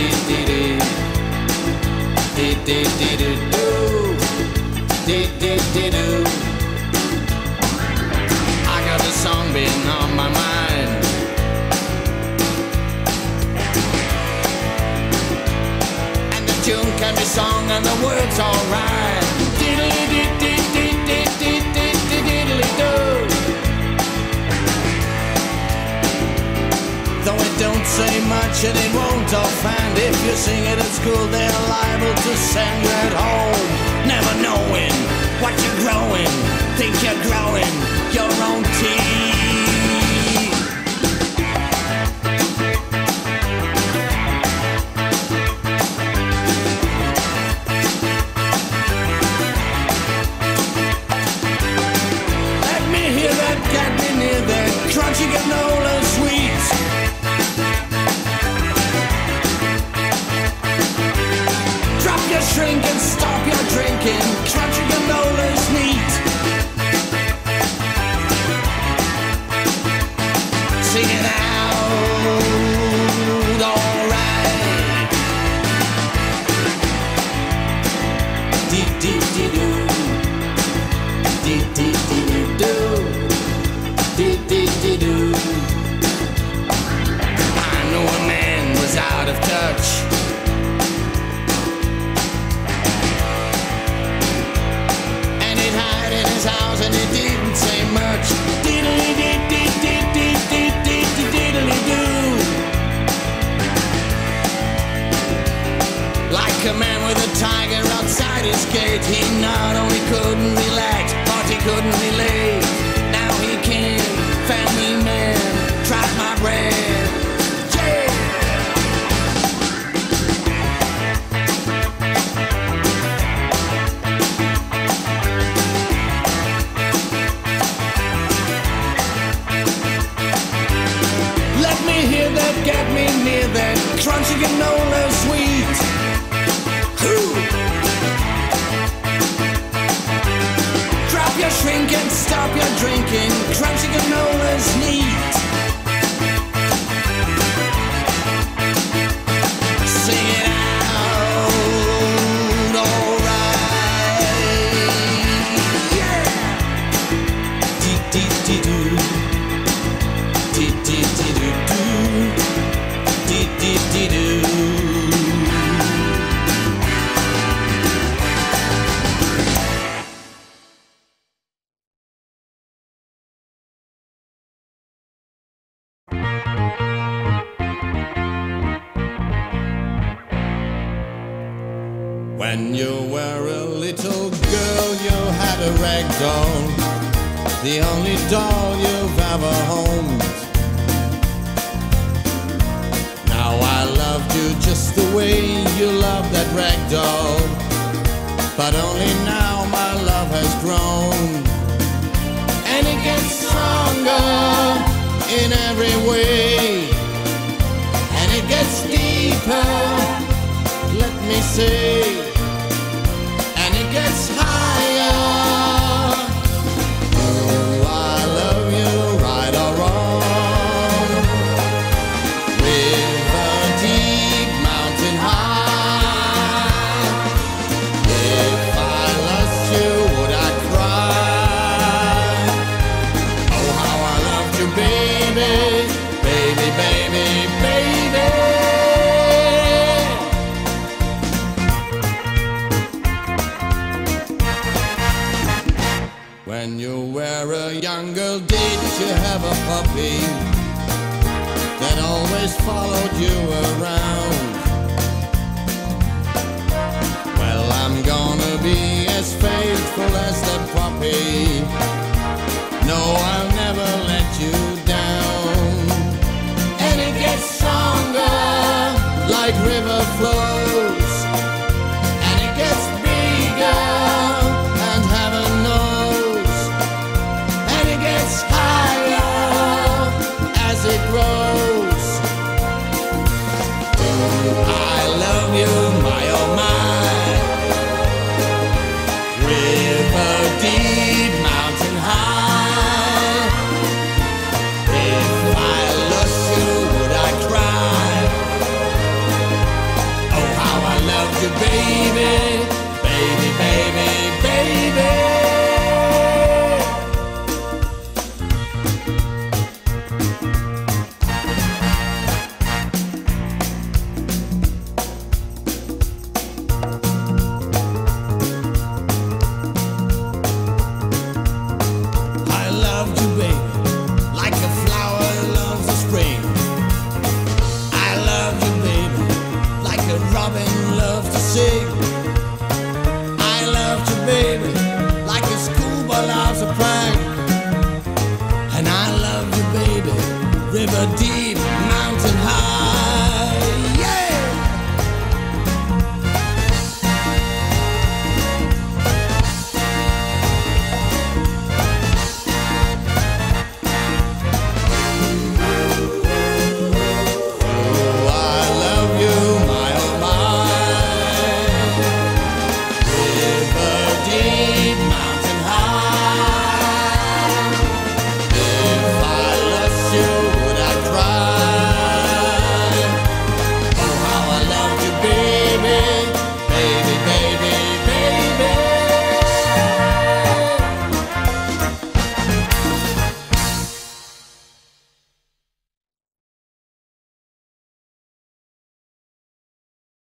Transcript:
I got a song being on my mind. And the tune can be sung and the words alright. Though it don't say much and it won't offend, if you sing it at school they're liable to send you at home. Never knowing what you're growing, think you're growing your own teeth. Let me hear that, get me near that crunchy granola sweets. Drop your shrink and stop your drinking, crunchy granola's neat. Sing it out, alright. Dee-dee-dee-doo, dee-dee-dee-doo, dee-dee-dee-doo. I know a man was out of touch, house and it didn't say much. Like a man with a tiger outside his gate, he not only couldn't relax, but he couldn't relate. Now he can, family man, try my bread. Get me near that crunchy granola sweet. Drop your shrink and stop your drinking, crunchy granola's neat. Sing it out, alright. Yeah. Dee-dee-dee-doo, dee-dee-dee-doo-doo, dee-dee-dee-doo. When you were a little girl, you had a rag doll, the only doll you've ever owned. Now I loved you just the way you loved that rag doll, but only now my love has grown, and it gets stronger in every way, and it gets deeper, let me say, and it gets higher. Do I love you, right or wrong? River deep, mountain high. If I lost you, would I cry? Oh, how I loved you, baby, baby, baby, baby. When you were a young girl, did you have a puppy that always followed you around? Well, I'm gonna be as faithful as that puppy. No, I'll never let you down. And it gets stronger like river flows, and it gets bigger, and heaven knows, and it gets higher as it grows. I love you, my oh my. River deep, mountain high. If I lost you, would I cry? loved you, baby, baby, baby, baby. I loved you, baby, like a flower loves the spring. I loved you, baby, like a robin loves to sing. I loved you, baby, like a schoolboy loves a prank. And I loved you, baby, river deep